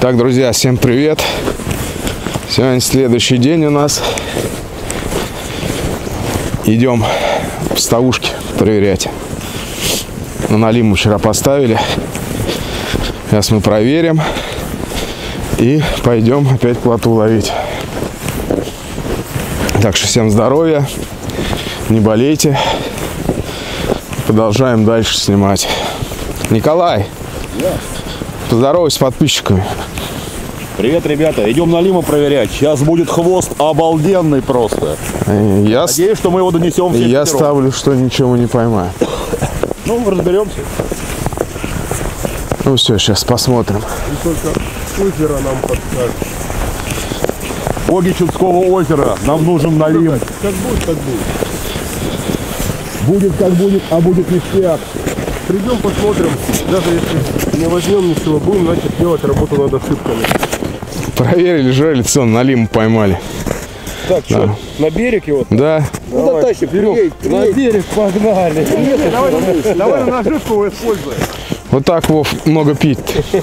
Так, друзья, всем привет! Сегодня следующий день у нас. Идем поставушки проверять. На налиму вчера поставили. Сейчас мы проверим. И пойдем опять плотву ловить. Так что всем здоровья. Не болейте. Продолжаем дальше снимать. Николай, поздоровайся с подписчиками. Привет, ребята. Идем на лиму проверять. Сейчас будет хвост обалденный просто. Надеюсь, что мы его донесем всем. Я ставлю, что ничего мы не поймаем. Ну, разберемся. Ну все, сейчас посмотрим. И только озеро нам подскажет. Боги Чудского озера. Нам нужен налим. Как будет, так будет. Будет как будет, а будет ништяк. Придем, посмотрим. Даже если не возьмем ничего, будем начать делать работу над ошибками. Проверили жерлица, налиму поймали. Так, Да. что, на берег его? Да. Куда тащим? Вперед. На берег погнали. Давай на наживку его используем. Вот так, Вов, много пить.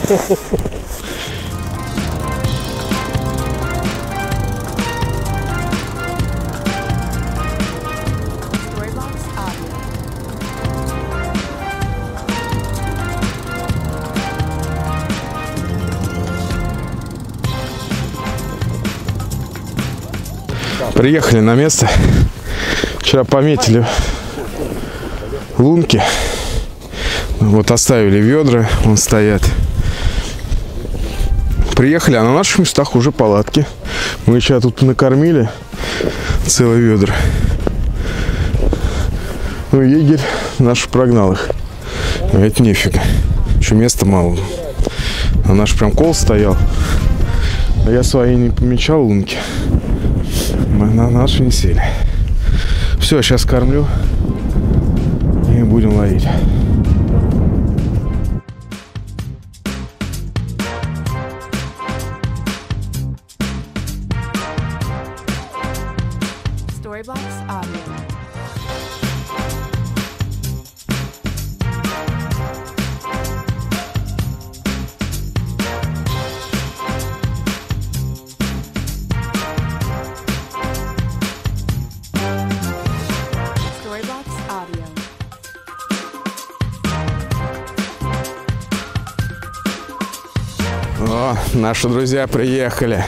Приехали на место. Вчера пометили лунки. Вот оставили ведра, вон стоят. Приехали, а на наших местах уже палатки. Мы сейчас тут накормили целые ведра. Ну, егерь наш прогнал их. Говорит, нефига. Еще места мало. А наш прям кол стоял. А я свои не помечал лунки. Мы на наши не сели. Все, сейчас кормлю. И будем ловить. Storybox Audio. Storybox Audio. О, наши друзья приехали.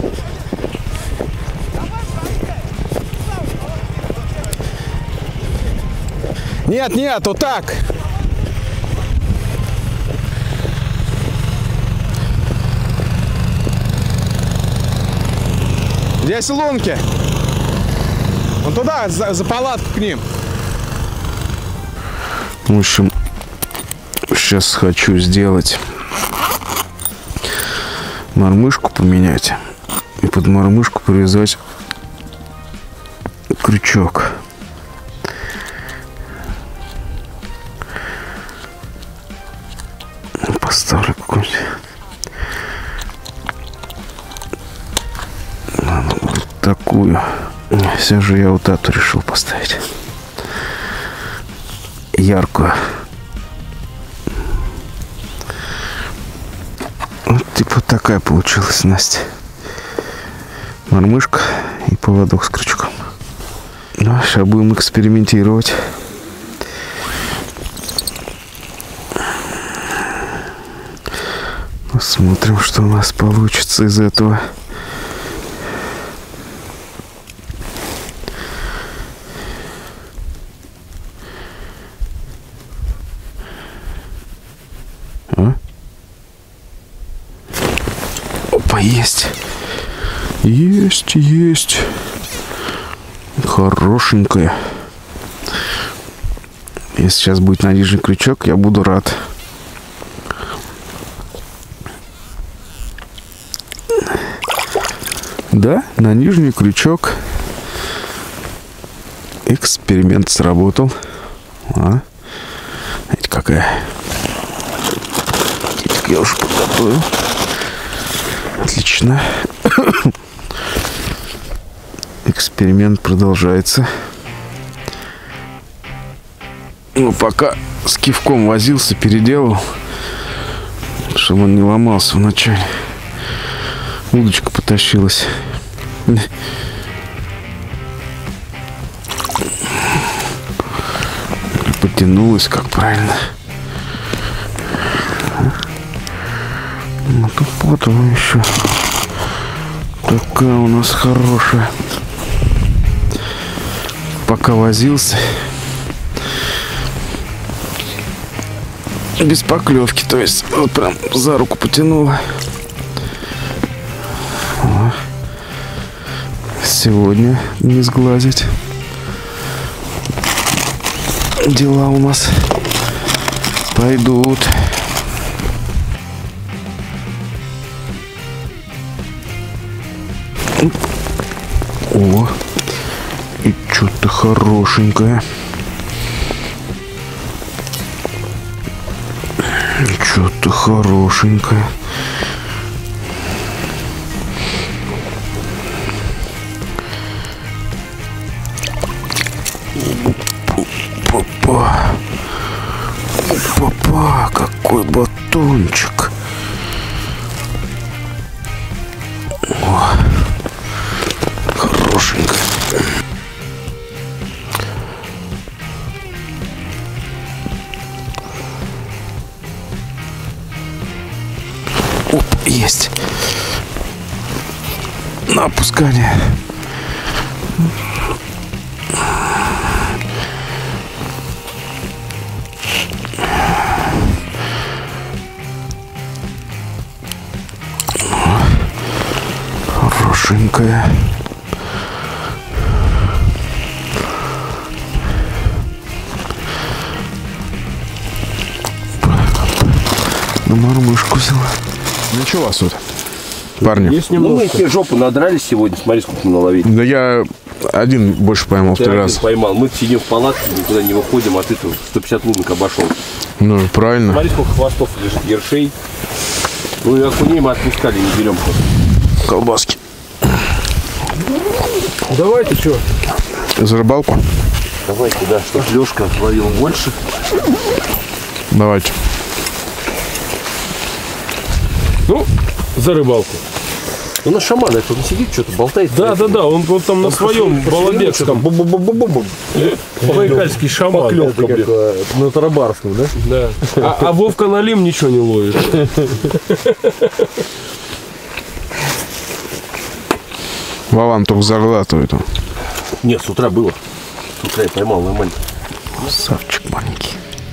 Нет, нет, вот так. Здесь лунки. Вон туда, за палатку к ним. В общем, сейчас хочу сделать мормышку, поменять. И под мормышку привязать крючок. Поставлю какую-нибудь. Вот такую. Все же я вот эту решил поставить. Яркую. Вот типа такая получилась, Настя. Мормышка и поводок с крючком. Ну, сейчас будем экспериментировать. Посмотрим, что у нас получится из этого. А? Опа, есть. Есть, есть. Хорошенькая. Если сейчас будет на нижний крючок, я буду рад. Да, на нижний крючок. Эксперимент сработал. Видите, какая. Я уже подготовил. Отлично. Эксперимент продолжается. Ну, пока с кивком возился, переделал, чтобы он не ломался вначале. Удочка потащилась. Потянулась, как правильно. Ну тут вот она еще. Такая у нас хорошая. Пока возился. Без поклевки, то есть вот прям за руку потянула. Сегодня не сглазить. Дела у нас пойдут. О, и что-то хорошенькое. Что-то хорошенькое. Папа, папа, какой батончик. О, хорошенько. Оп, есть. На опускание. Хорошенькая. На мормышку взяла. Ну что у вас тут, парни? Есть Ну, немного. мы тебе жопу надрали сегодня, смотри, сколько мы наловили. Да я один больше поймал в Ты 3 один раза. поймал. Мы сидим в палатке, никуда не выходим, а ты тут 150 лунок обошел. Ну, правильно. Смотри, сколько хвостов лежит, ершей. Ну и окуней мы отпускали, не берем просто. Колбаски. Давайте что? За рыбалку? Давайте, да, чтоб Лёшка ловил больше. Давайте. Ну, за рыбалку. Ну, на шамана это он сидит, что-то болтает. Да, он вот там на своем балабекском. Байкальский шаман. Поклевка, блин. На тарабарском, да? Да. А Вовка Налим ничего не ловит. Вован только заглатывает. Нет, с утра было. С утра я поймал нормально. Красавчик маленький.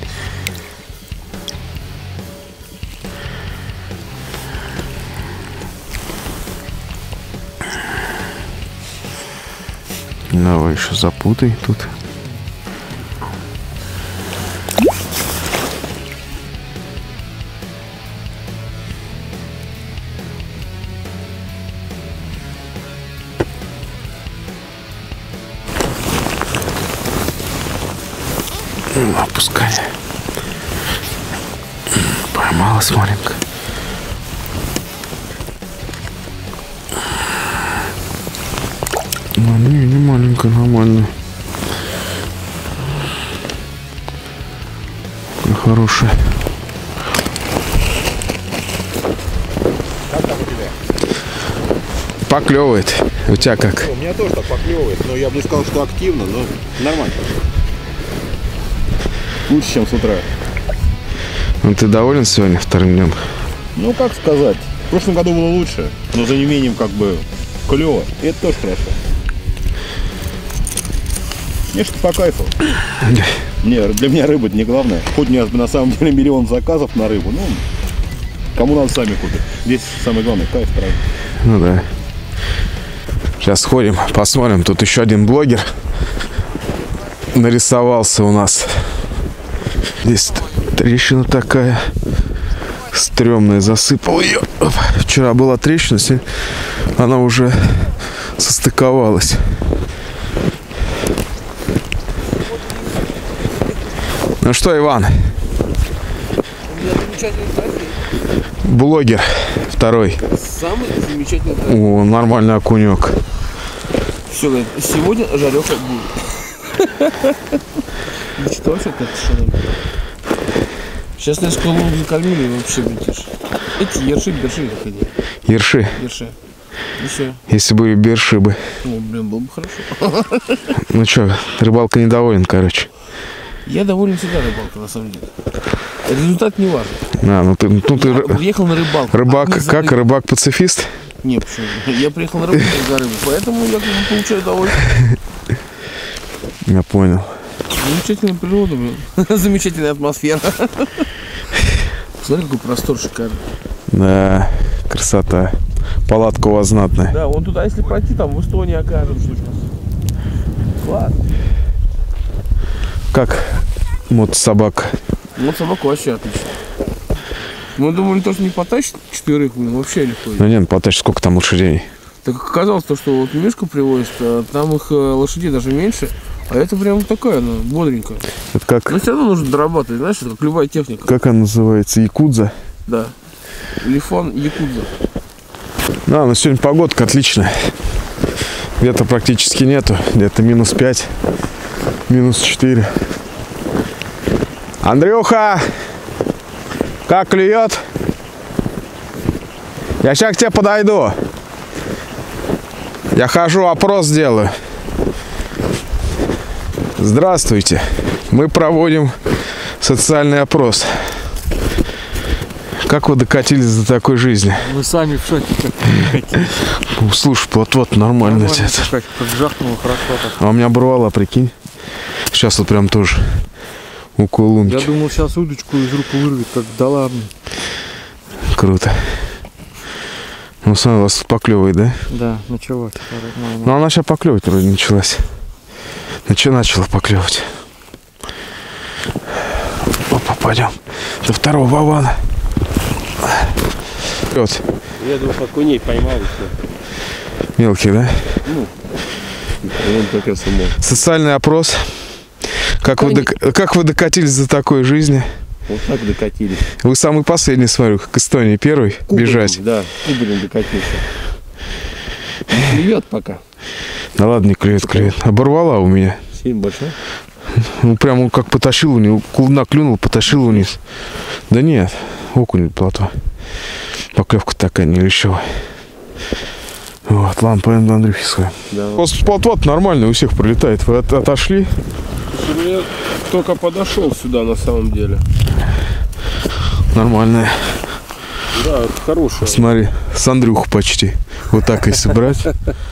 Давай еще запутай тут. Опускай. Поймалась маленькая. Ну, не маленькая, нормальная. Хорошая. Как там у тебя? Поклевывает. У тебя как? У меня тоже так поклевывает, но я бы не сказал, что активно, но нормально. Лучше, чем с утра. Ну, ты доволен сегодня вторым днем? Ну, как сказать. В прошлом году было лучше, но за неимением как бы клево. И это тоже хорошо. Мне что по кайфу. Не, для меня рыба не главное. Хоть у меня на самом деле миллион заказов на рыбу, ну, кому надо, сами купят. Здесь самое главное кайф, правда. Ну да. Сейчас сходим, посмотрим. Тут еще один блогер нарисовался у нас. Здесь трещина такая стрёмная, засыпал ее. Вчера была трещина, сегодня она уже состыковалась. Ну что, Иван? Блогер второй. Самый замечательный трек. О, нормальный окунек. Все, сегодня жареха будет. Что вообще как сейчас нас колу накормили, вообще летишь. Эти ерши, берши, как они. Ерши. Ерши. И всё. Если были бершибы. Ну, блин, было бы хорошо. Ну что, рыбалка недоволен, короче. Я доволен всегда рыбалкой, на самом деле. Результат не важен. Ну ты Я приехал на рыбалку. рыбак, а не за как рыбой. рыбак-пацифист? Не, почему? Я приехал на рыбалку за рыбой, поэтому я как бы получаю удовольствие. Я понял. Замечательная природа, блин. Замечательная атмосфера. Смотри, какой простор шикарный. Да, красота. Палатка у вас знатная. Да, вон туда, если пройти, там в Эстонии окажемся. Класс. Как мотособака? Вот собака вообще отлично. Мы думали, то, что не потащит 4, блин, вообще легко. Ну нет, потащишь, сколько там лошадей? Так оказалось, то, что вот Мишку привозит, а там их лошадей даже меньше, а это прям такая, она бодренькая. Это как, Но все равно нужно дорабатывать, знаешь, это как любая техника. как она называется? Якудза? Да. Лифан Якудза. Да, но сегодня погодка отличная. Ветра практически нету. Где-то -5, -4. Андрюха! Как клюет? Я сейчас к тебе подойду. Я хожу, опрос делаю. Здравствуйте. Мы проводим социальный опрос. Как вы докатились до такой жизни? Мы сами в шоке, как докатились. Слушай, вот нормально. Как жахнуло хорошо так. А у меня оборвало, прикинь. Сейчас вот прям тоже около лунки. Я думал, сейчас удочку из рук вырвет, как да ладно. Круто. Ну, сам у вас поклевывает, да? Да, началось. Ну, она сейчас поклевывать вроде началась. Начала поклевывать. Опа, пойдем. До второго бавана. Вот. Я 2 окуней поймал еще. Мелкий, да? Он как я сумел. Социальный опрос. Как вы докатились до такой жизни? Вот так докатились. Вы самый последний, смотрю, к Эстонии первый бежать. Да, кубарем докатился. Не клюет пока. Да ладно, не клюет. Оборвала у меня. Сильно большой. Ну, прям он как потащил вниз. Клубна клюнул, потащил вниз. Да нет, окунь плотва. Поклевка такая не лещевая. Вот, ладно, пойдем до Андрюхи сходим. Да. Вот нормально, у всех пролетает. Вы отошли? Я только подошел сюда на самом деле. Нормальная. Да, хорошая. Смотри, с Андрюху почти. Вот так если брать.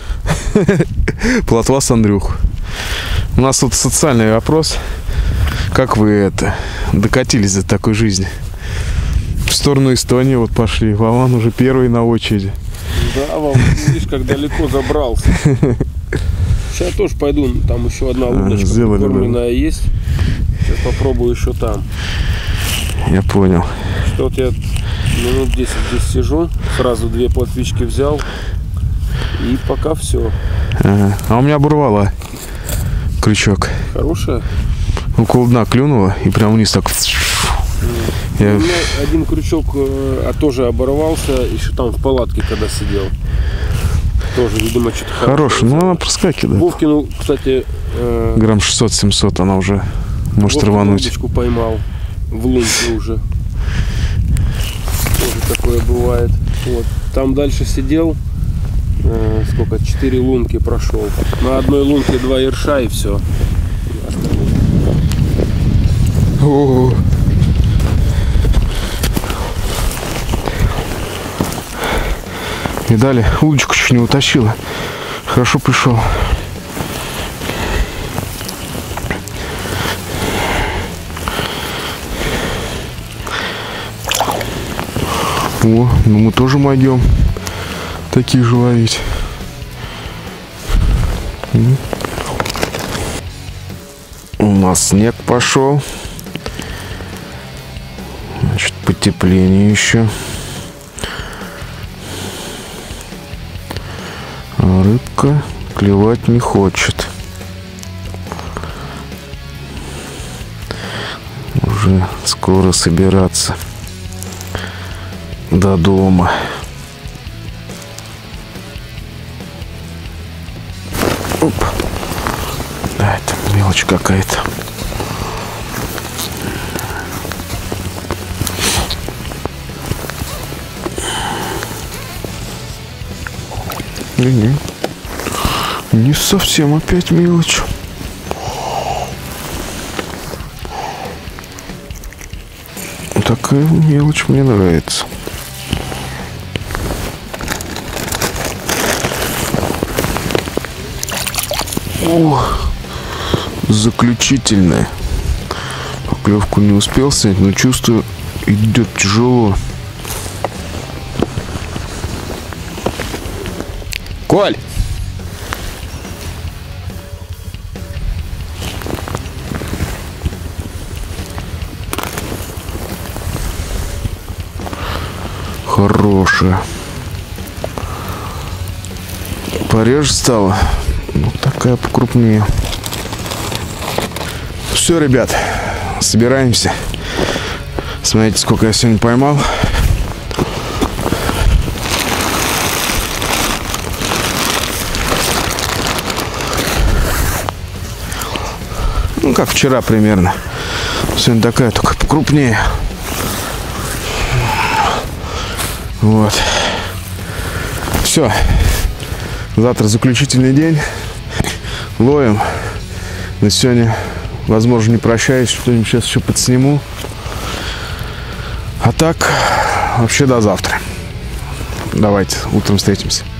Плотва с Андрюху. У нас тут социальный вопрос. Как вы докатились до такой жизни? В сторону Эстонии вот пошли. Вован уже первый на очереди. Да, Вов, видишь, как далеко забрался. Сейчас тоже пойду, там еще одна удочка прикормленная есть. Сейчас попробую еще там. Я понял. Что вот я минут 10 здесь сижу, сразу 2 плотвички взял. И пока все. Ага. А у меня оборвало крючок. Хорошая? Около дна клюнуло и прям вниз так. У меня один крючок тоже оборвался, еще там в палатке, когда сидел. Тоже, видимо, что-то хороший. Ну, она проскакивает. Вовкину, кстати, грамм 600-700 она уже может рвануть. Удочку поймал в лунке уже. Тоже такое бывает. Вот. Там дальше сидел, сколько, 4 лунки прошел. На одной лунке 2 ерша и все. О-о-о. Видали, удочку чуть не утащила. Хорошо пришел. О, ну мы тоже могем таких же ловить. У нас снег пошел. Значит, потепление еще. А рыбка клевать не хочет. Уже скоро собираться до дома. Оп. Да, это мелочь какая-то. Или не совсем опять мелочь. Такая мелочь мне нравится. О, заключительная. Поклевку не успел снять, но чувствую, идет тяжело. Коль! Хорошая. Пореже стала. Ну, такая покрупнее. Все, ребят, собираемся. Смотрите, сколько я сегодня поймал. Ну, как вчера примерно. Сегодня такая, только покрупнее. Вот. Все. Завтра заключительный день. Ловим. На сегодня, возможно, не прощаюсь. Что-нибудь сейчас еще подсниму. А так, вообще до завтра. Давайте, утром встретимся.